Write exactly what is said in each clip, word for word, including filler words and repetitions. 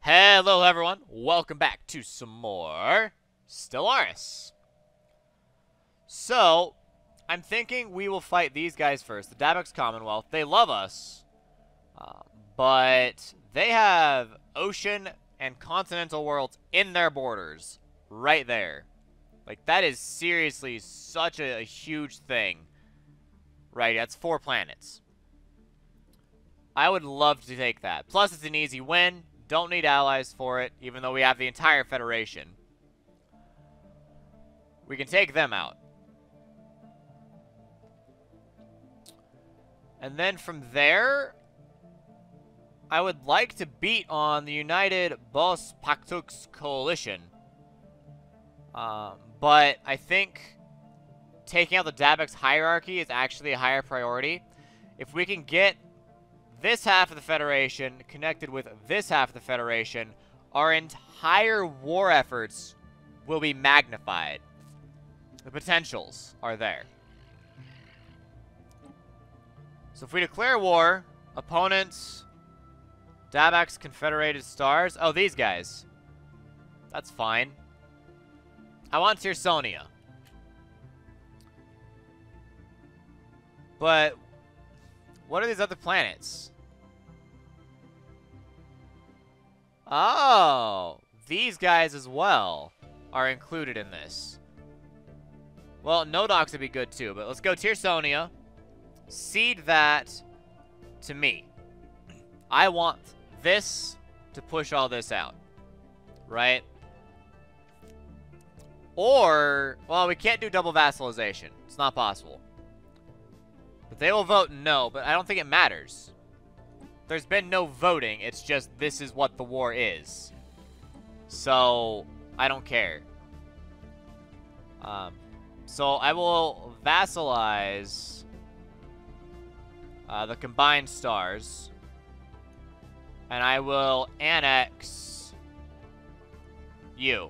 Hello everyone, welcome back to some more Stellaris. So, I'm thinking we will fight these guys first, the Dabex Commonwealth. They love us, uh, but they have ocean and continental worlds in their borders, right there. Like, that is seriously such a, a huge thing. Right, that's four planets. I would love to take that. Plus, it's an easy win. Don't need allies for it, even though we have the entire Federation. We can take them out. And then from there, I would like to beat on the United Bos Paktux Coalition. Um, but I think taking out the Dabex hierarchy is actually a higher priority. If we can get this half of the Federation connected with this half of the Federation, our entire war efforts will be magnified. The potentials are there. So if we declare war, opponents, Dabex Confederated Stars. Oh, these guys. That's fine. I want Tiersonia. But what are these other planets? Oh, these guys as well are included in this. Well, Nodox would be good too, but let's go Tiersonia. Cede that to me. I want this to push all this out, right? Or, well, we can't do double vassalization. It's not possible. But they will vote no, but I don't think it matters. There's been no voting. It's just this is what the war is. So, I don't care. Um, so, I will vassalize uh, the combined stars. And I will annex you.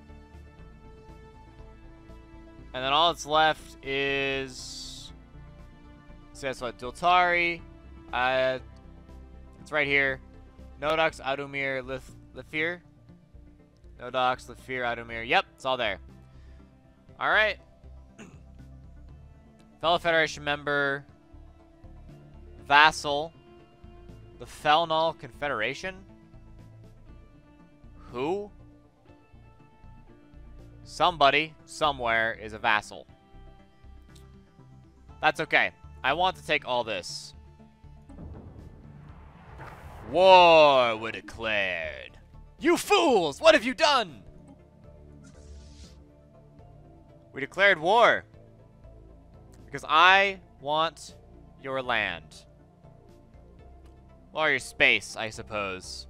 And then all that's left is... So that's what, Dultari. Uh... It's right here. Nodox, Adomir, Lith Lithir. Nodox, Lithir, Adomir. Yep, it's all there. Alright. Fellow Federation member. Vassal. The Felnal Confederation? Who? Somebody, somewhere, is a vassal. That's okay. I want to take all this. War were declared. You fools! What have you done? We declared war. Because I want your land. Or your space, I suppose.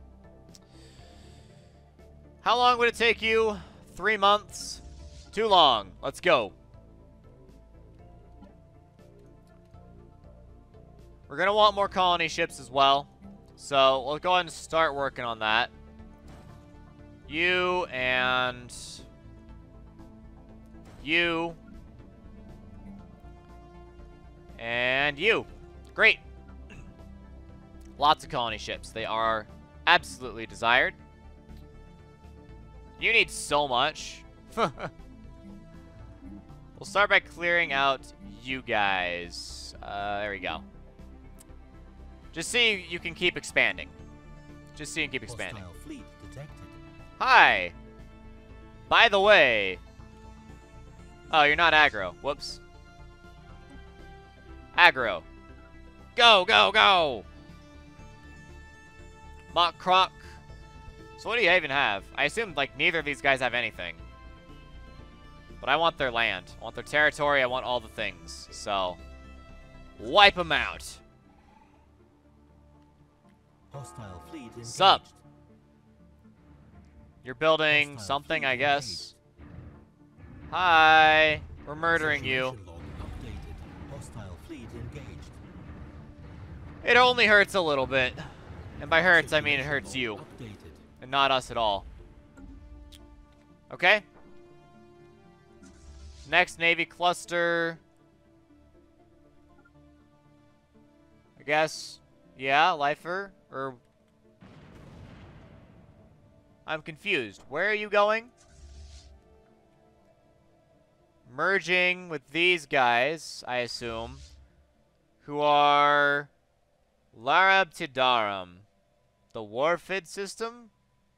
How long would it take you? Three months? Too long. Let's go. We're going to want more colony ships as well. So, we'll go ahead and start working on that. You and... You. And you. Great. Lots of colony ships. They are absolutely desired. You need so much. We'll start by clearing out you guys. Uh, there we go. Just see you can keep expanding. Just see you can keep expanding. Fleet detected. Hi. By the way. Oh, you're not aggro. Whoops. Aggro. Go, go, go. Mock Croc. So what do you even have? I assume like neither of these guys have anything. But I want their land. I want their territory. I want all the things. So wipe them out. Hostile fleet engaged. Sup? You're building Hostile something, fleet I guess. engaged. Hi. We're murdering you. Situation log updated. Hostile fleet engaged. It only hurts a little bit. And by hurts, I mean it hurts Situation you. log updated. And not us at all. Okay? Next Navy cluster. I guess. Yeah, Lifer. Or... I'm confused. Where are you going? Merging with these guys, I assume, who are Larabtidarum. The Warfid system?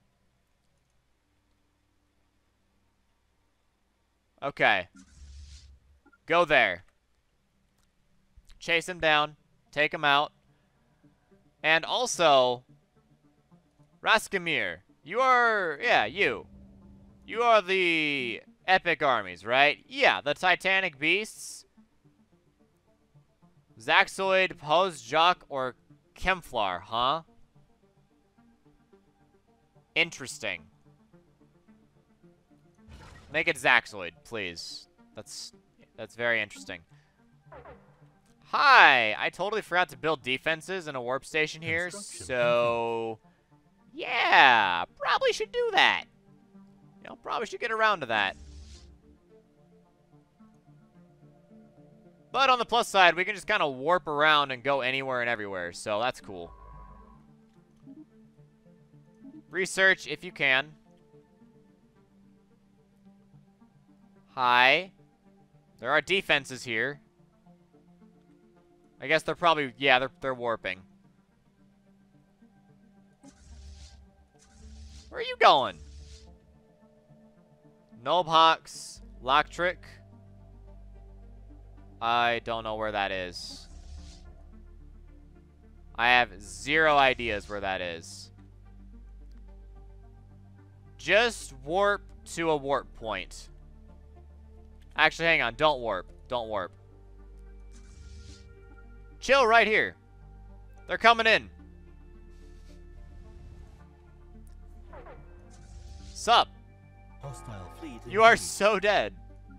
Okay. Go there. Chase him down. Take him out. And also, Raskamir, you are, yeah, you. You are the epic armies, right? Yeah, the Titanic Beasts. Zaxoid, Pozjak, or Kemflar, huh? Interesting. Make it Zaxoid, please. That's that's very interesting. Hi! I totally forgot to build defenses in a warp station here, so... yeah, probably should do that. You know, probably should get around to that. But on the plus side, we can just kind of warp around and go anywhere and everywhere, so that's cool. Research if you can. Hi. There are defenses here. I guess they're probably, yeah, they're, they're warping. Where are you going? Nobhox, Loctrick. I don't know where that is. I have zero ideas where that is. Just warp to a warp point. Actually, hang on. Don't warp. Don't warp. Chill right here. They're coming in. Sup? Hostile fleet You are engaged. so dead.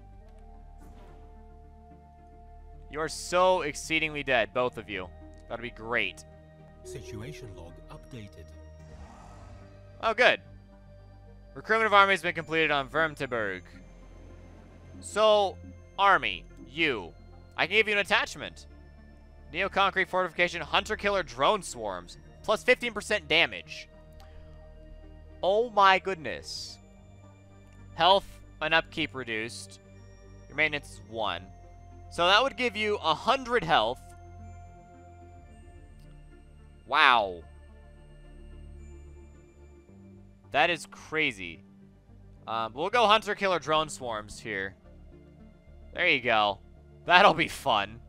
You are so exceedingly dead, both of you. That'd be great. Situation log updated. Oh, good. Recruitment of army has been completed on Vermteberg. So, army, you. I can give you an attachment. Neo-concrete fortification, hunter-killer drone swarms. Plus fifteen percent damage. Oh my goodness. Health and upkeep reduced. Your maintenance is one. So that would give you one hundred health. Wow. That is crazy. Um, we'll go hunter-killer drone swarms here. There you go. That'll be fun.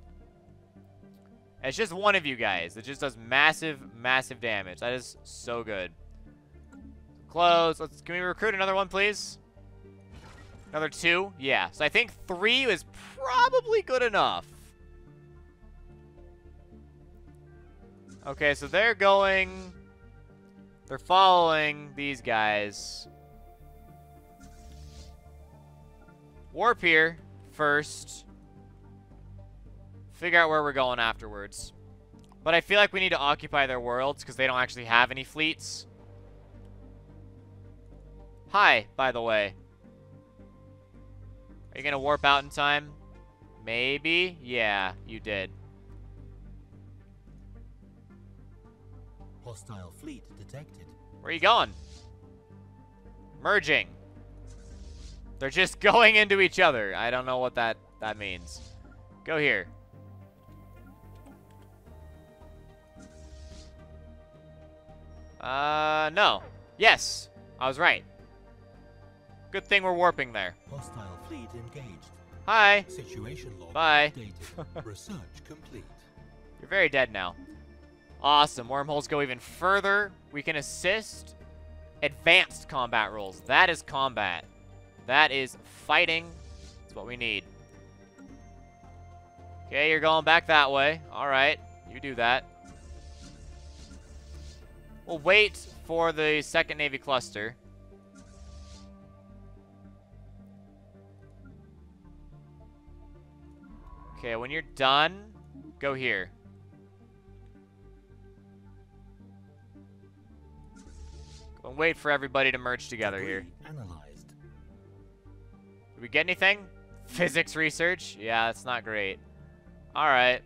It's just one of you guys. It just does massive, massive damage. That is so good. Close. Let's. Can we recruit another one, please? Another two? Yeah. So I think three is probably good enough. Okay, so they're going... They're following these guys. Warp here first. Figure out where we're going afterwards. But I feel like we need to occupy their worlds because they don't actually have any fleets. Hi, by the way. Are you going to warp out in time? Maybe? Yeah, you did. Hostile fleet detected. Where are you going? Merging. They're just going into each other. I don't know what that, that means. Go here. Uh, no. Yes, I was right. Good thing we're warping there. Hostile fleet engaged. Hi. Situation log Bye. updated. Research complete. You're very dead now. Awesome. Wormholes go even further. We can assist. Advanced combat rules. That is combat. That is fighting. That's what we need. Okay, you're going back that way. All right. You do that. We'll wait for the second Navy cluster. Okay, when you're done, go here. Go and wait for everybody to merge together here. Debris analyzed. Did we get anything? Physics research? Yeah, that's not great. Alright.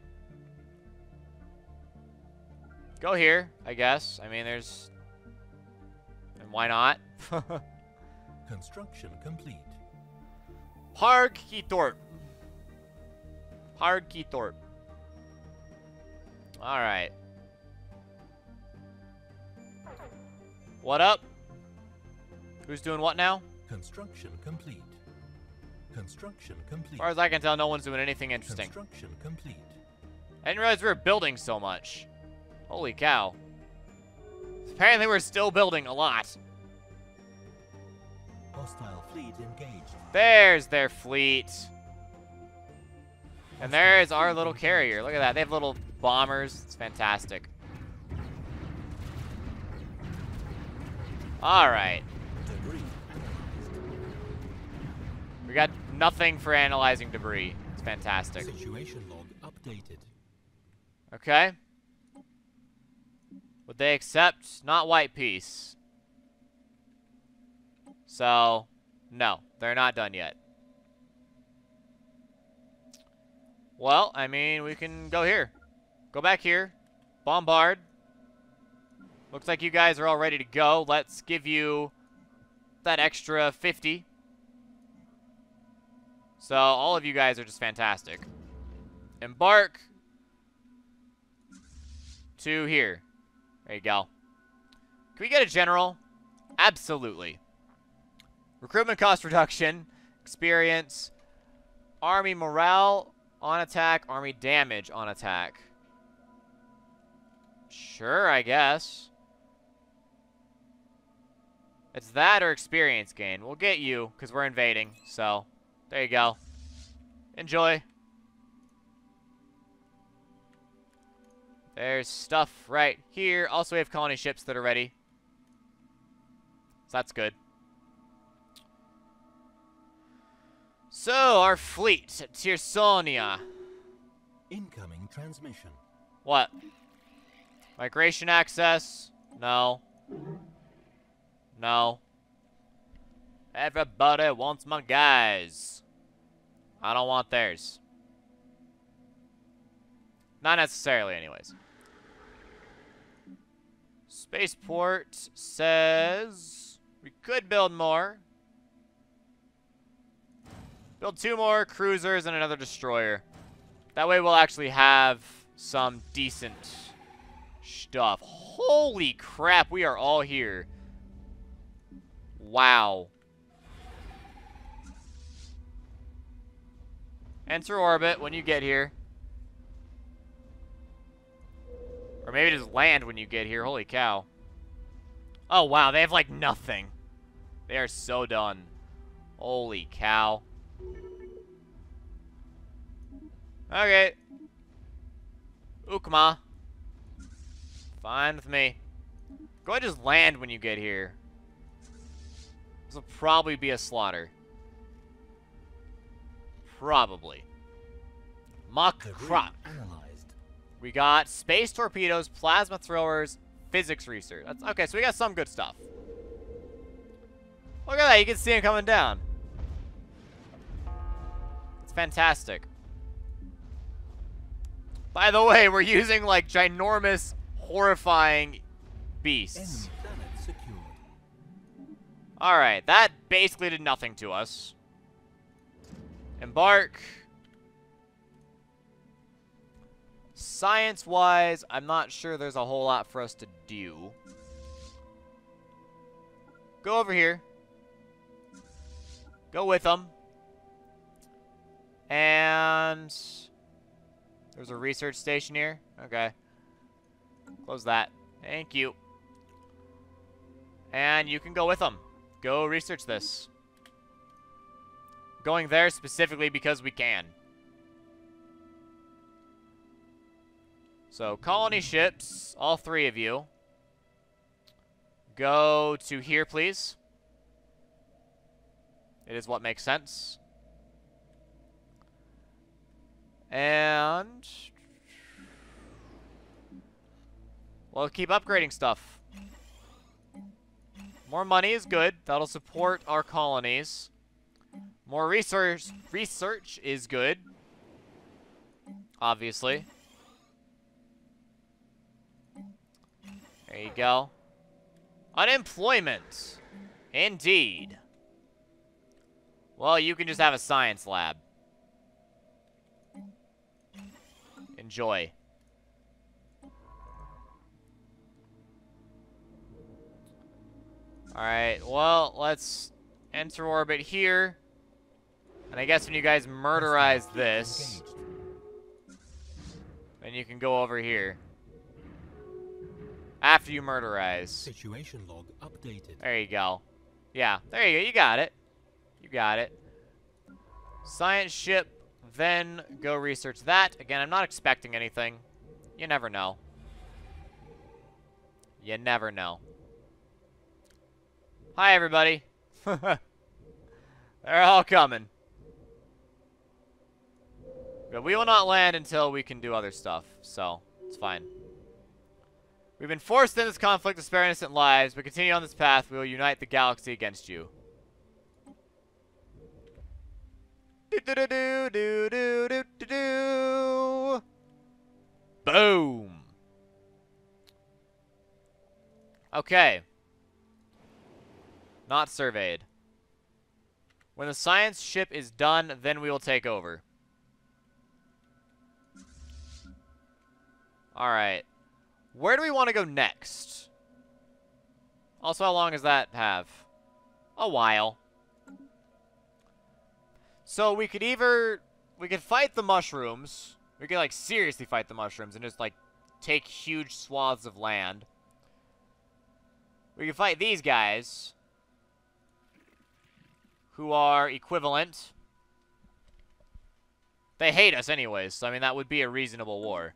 Go here, I guess. I mean, there's... And why not? Construction complete. Park Keythorpe. Park Keythorpe. Alright. What up? Who's doing what now? Construction complete. Construction complete. As far as I can tell, no one's doing anything interesting. Construction complete. I didn't realize we were building so much. Holy cow. Apparently we're still building a lot. Hostile fleet engaged. There's their fleet. And there's our little carrier. Look at that. They have little bombers. It's fantastic. Alright. Debris. We got nothing for analyzing debris. It's fantastic. Situation log updated. Okay. Would they accept not white peace? So, no. They're not done yet. Well, I mean, we can go here. Go back here. Bombard. Looks like you guys are all ready to go. Let's give you that extra fifty. So, all of you guys are just fantastic. Embark to here. There you go. Can we get a general? Absolutely. Recruitment cost reduction. Experience. Army morale on attack. Army damage on attack. Sure, I guess. It's that or experience gain. We'll get you, because we're invading. So, there you go. Enjoy. There's stuff right here. Also, we have colony ships that are ready. So that's good. So, our fleet. Tirsonia. Incoming transmission. What? Migration access? No. No. Everybody wants my guys. I don't want theirs. Not necessarily, anyways. Spaceport says we could build more. Build two more cruisers and another destroyer. That way we'll actually have some decent stuff. Holy crap, we are all here. Wow. Enter orbit when you get here. Or maybe just land when you get here. Holy cow. Oh, wow. They have, like, nothing. They are so done. Holy cow. Okay. Ukma. Fine with me. Go ahead and just land when you get here. This will probably be a slaughter. Probably. Mach crop. Analyzed. We got space torpedoes, plasma throwers, physics research. That's, okay, so we got some good stuff. Look at that. You can see him coming down. It's fantastic. By the way, we're using, like, ginormous, horrifying beasts. Enemy planet secured. Alright, that basically did nothing to us. Embark. Science-wise, I'm not sure there's a whole lot for us to do. Go over here. Go with them. And there's a research station here. Okay. Close that. Thank you. And you can go with them. Go research this. Going there specifically because we can. So, colony ships, all three of you. Go to here, please. It is what makes sense. And we'll keep upgrading stuff. More money is good. That'll support our colonies. More research research is good. Obviously. There you go. Unemployment. Indeed. Well, you can just have a science lab. Enjoy. Alright, well, let's enter orbit here. And I guess when you guys murderize this, then you can go over here. After you murderize. Situation log updated. There you go. Yeah, there you go. You got it. You got it. Science ship, then go research that. Again, I'm not expecting anything. You never know. You never know. Hi, everybody. They're all coming. But we will not land until we can do other stuff, so it's fine. We've been forced in this conflict to spare innocent lives, but continue on this path, we will unite the galaxy against you. Do do do do do do do do do. Boom. Okay. Not surveyed. When the science ship is done, then we will take over. Alright. Where do we want to go next? Also, how long does that have? A while. So we could either... We could fight the mushrooms. We could, like, seriously fight the mushrooms and just, like, take huge swaths of land. We could fight these guys, who are equivalent. They hate us anyways, so, I mean, that would be a reasonable war.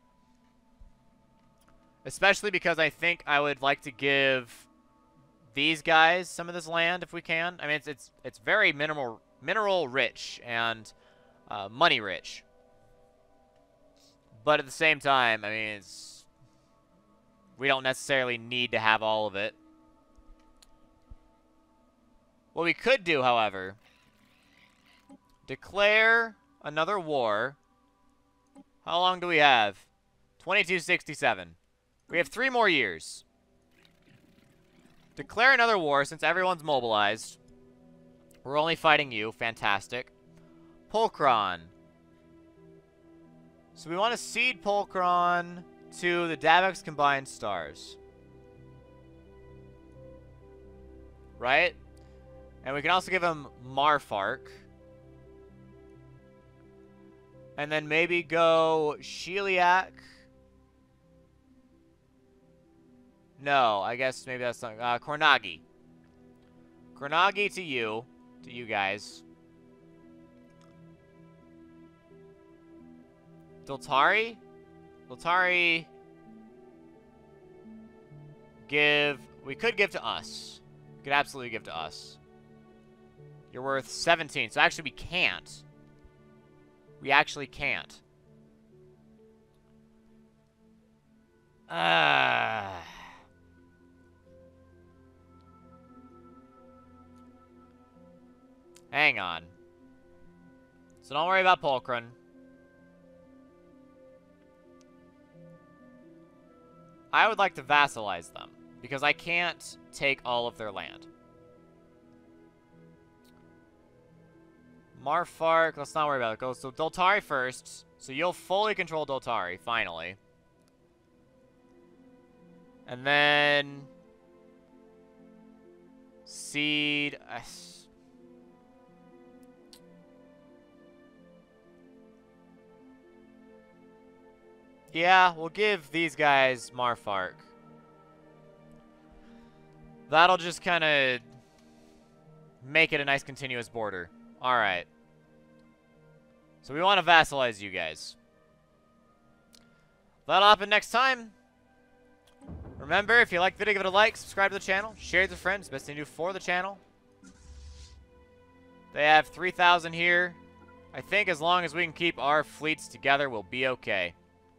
Especially because I think I would like to give these guys some of this land if we can. I mean, it's it's it's very minimal, mineral rich and uh, money rich. But at the same time, I mean, it's we don't necessarily need to have all of it. What we could do, however, declare another war. How long do we have? twenty-two sixty-seven. We have three more years. Declare another war since everyone's mobilized. We're only fighting you. Fantastic. Pulchron. So we want to cede Pulchron to the Davex Combined Stars. Right? And we can also give him Marfark. And then maybe go Sheliak. No, I guess maybe that's not... Uh, Kornagi. Kornagi to you. To you guys. Doltari? Doltari... Give... We could give to us. We could absolutely give to us. You're worth seventeen. So actually we can't. We actually can't. Ah... Uh... Hang on. So don't worry about Pulchron. I would like to vassalize them, because I can't take all of their land. Marfark, let's not worry about it. Go so Doltari first. So you'll fully control Doltari, finally. And then... Seed... Uh, Yeah, we'll give these guys Marfark. That'll just kind of make it a nice continuous border. Alright. So we want to vassalize you guys. That'll happen next time. Remember, if you like the video, give it a like, subscribe to the channel, share it with friends. Best thing to do for the channel. They have three thousand here. I think as long as we can keep our fleets together, we'll be okay.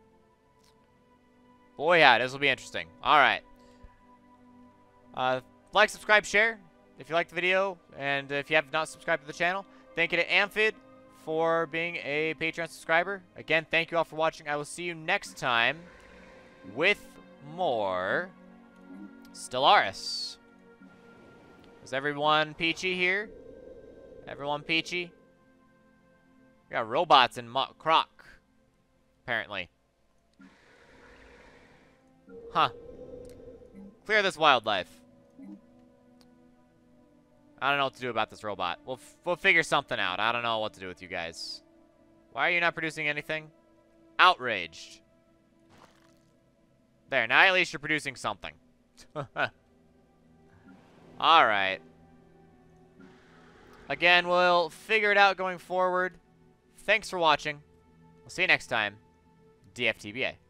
Boy, yeah, this will be interesting. Alright. Uh, like, subscribe, share if you liked the video. And if you have not subscribed to the channel, thank you to Amphid for being a Patreon subscriber. Again, thank you all for watching. I will see you next time with more Stellaris. Is everyone peachy here? Everyone peachy? We got robots in Mo Croc, apparently. Huh. Clear this wildlife. I don't know what to do about this robot. We'll, f we'll figure something out. I don't know what to do with you guys. Why are you not producing anything? Outraged. There, now at least you're producing something. Alright. Again, we'll figure it out going forward. Thanks for watching. We'll see you next time. D F T B A.